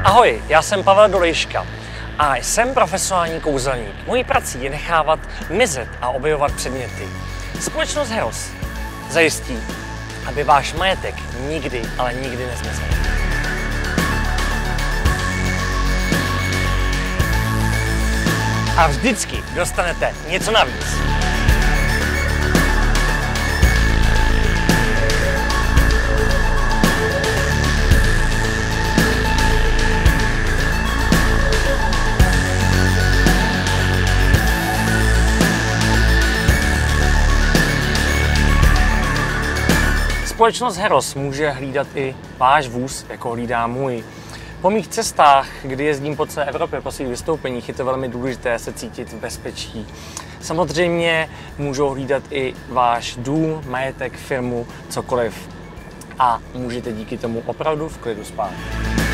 Ahoj, já jsem Pavel Dolejška a jsem profesionální kouzelník. Mojí prací je nechávat mizet a objevovat předměty. Společnost Heros zajistí, aby váš majetek nikdy, ale nikdy nezmizel. A vždycky dostanete něco navíc. Společnost Heros může hlídat i váš vůz, jako hlídá můj. Po mých cestách, kdy jezdím po celé Evropě po svých vystoupeních, je to velmi důležité se cítit v bezpečí. Samozřejmě můžou hlídat i váš dům, majetek, firmu, cokoliv. A můžete díky tomu opravdu v klidu spát.